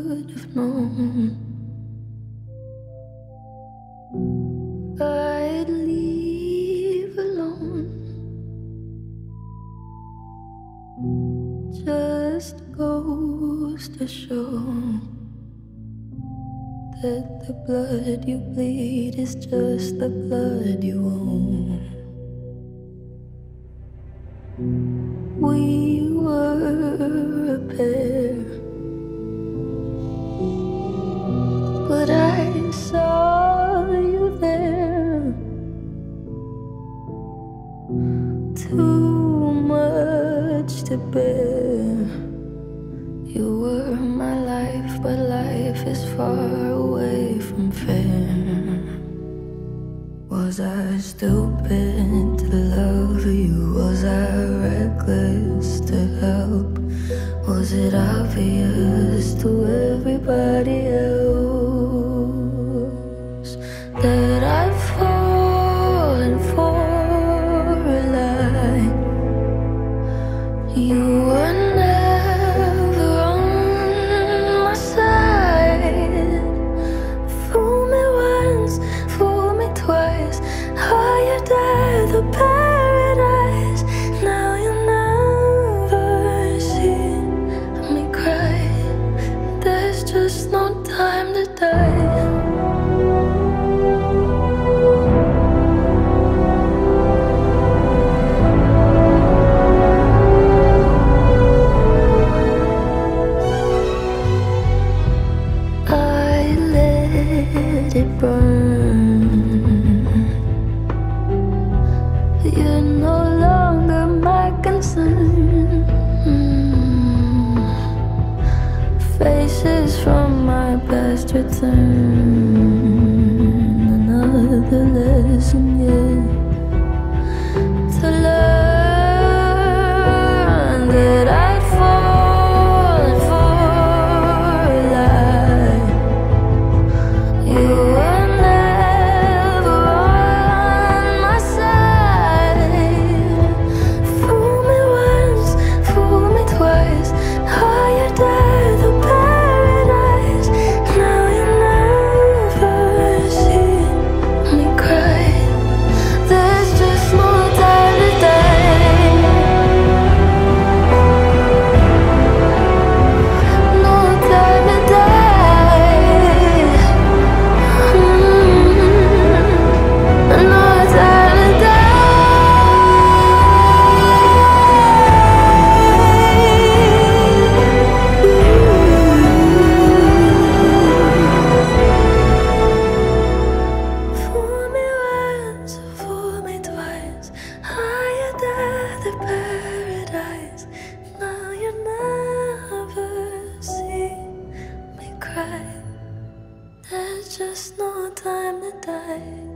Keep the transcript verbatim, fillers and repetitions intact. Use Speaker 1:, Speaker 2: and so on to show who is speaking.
Speaker 1: could have known I'd leave alone. Just goes to show that the blood you bleed is just the blood you own. We were a pair, but I saw you there. Too much to bear. You were my life, but life is far away from fair. Was I stupid to love you? Was I reckless to help? Was it obvious to everybody else that I've fallen for a lie? You were never on my side. Fool me once, fool me twice. Higher than the paradise. Now you never see me cry. There's just no time to die. I let it burn. You're no longer my concern. Mm. Faces from my past return. Another lesson yet to learn that I'd fallen for a lie. You were never on my side. Fool me once, fool me twice. Higher than the paradise. Now you never see me cry. There's just no time to die. No time to die. Mm. No time to Fool me once, fool me twice. Higher than the paradise. Now you never see me cry. There's just no time to die.